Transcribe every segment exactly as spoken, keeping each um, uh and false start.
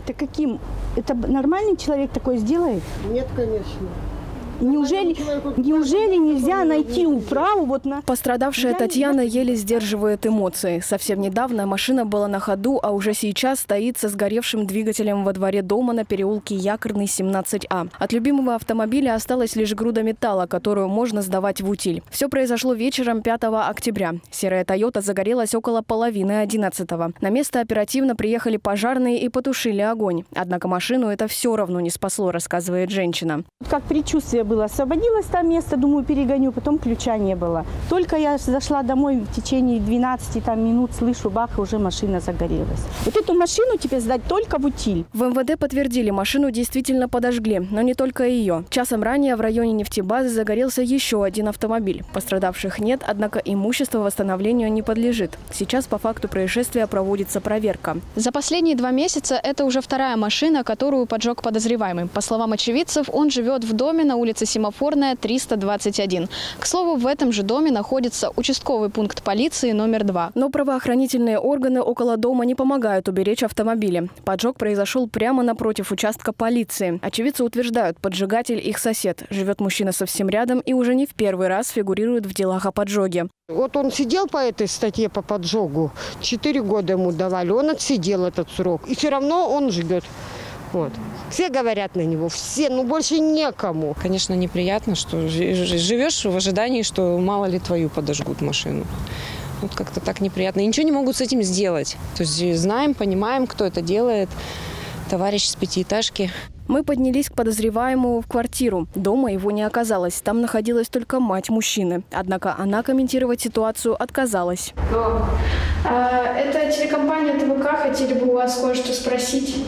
Это каким? Это нормальный человек такое сделает? Нет, конечно. Неужели, неужели нельзя найти управу вот на... Пострадавшая Татьяна еле сдерживает эмоции. Совсем недавно машина была на ходу, а уже сейчас стоит со сгоревшим двигателем во дворе дома на переулке Якорный, семнадцать А. От любимого автомобиля осталась лишь груда металла, которую можно сдавать в утиль. Все произошло вечером пятого октября. Серая «Тойота» загорелась около половины одиннадцатого. На место оперативно приехали пожарные и потушили огонь. Однако машину это все равно не спасло, рассказывает женщина. Как предчувствие было. Освободилось там место, думаю, перегоню, потом ключа не было. Только я зашла домой в течение двенадцати там, минут, слышу, бах, уже машина загорелась. Вот эту машину теперь сдать только в утиль. В эм вэ дэ подтвердили, машину действительно подожгли, но не только ее. Часом ранее в районе нефтебазы загорелся еще один автомобиль. Пострадавших нет, однако имущество восстановлению не подлежит. Сейчас по факту происшествия проводится проверка. За последние два месяца это уже вторая машина, которую поджег подозреваемый. По словам очевидцев, он живет в доме на улице Семафорная, триста двадцать один. К слову, в этом же доме находится участковый пункт полиции номер два. Но правоохранительные органы около дома не помогают уберечь автомобили. Поджог произошел прямо напротив участка полиции. Очевидцы утверждают, поджигатель их сосед. Живет мужчина совсем рядом и уже не в первый раз фигурирует в делах о поджоге. Вот он сидел по этой статье по поджогу. Четыре года ему давали. Он отсидел этот срок. И все равно он живет. Вот. Все говорят на него, все, ну больше некому. Конечно, неприятно, что живешь в ожидании, что мало ли твою подожгут машину. Вот как-то так неприятно. И ничего не могут с этим сделать. То есть знаем, понимаем, кто это делает. Товарищ с пятиэтажки. Мы поднялись к подозреваемому в квартиру. Дома его не оказалось. Там находилась только мать мужчины. Однако она комментировать ситуацию отказалась. А, это телекомпания тэ вэ ка. Хотели бы у вас кое-что спросить.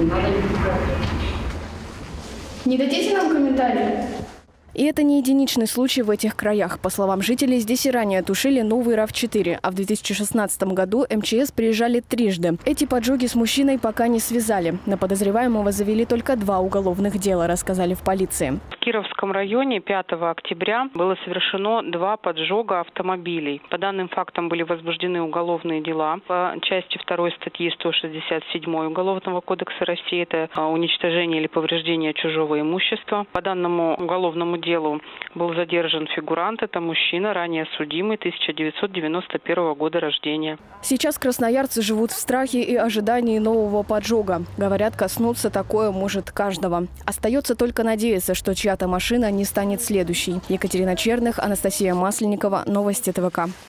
Не дадите нам комментарий? И это не единичный случай в этих краях. По словам жителей, здесь и ранее тушили новый рав четыре, а в две тысячи шестнадцатом году эм че эс приезжали трижды. Эти поджоги с мужчиной пока не связали. На подозреваемого завели только два уголовных дела, рассказали в полиции. В Кировском районе пятого октября было совершено два поджога автомобилей. По данным фактам были возбуждены уголовные дела по части второй статьи сто шестьдесят семь Уголовного кодекса России. Это уничтожение или повреждение чужого имущества. По данному уголовному делу был задержан фигурант. Это мужчина, ранее судимый, тысяча девятьсот девяносто первого года рождения. Сейчас красноярцы живут в страхе и ожидании нового поджога. Говорят, коснуться такое может каждого. Остается только надеяться, что чья-то машина не станет следующей. Екатерина Черных, Анастасия Масленникова. Новости тэ вэ ка.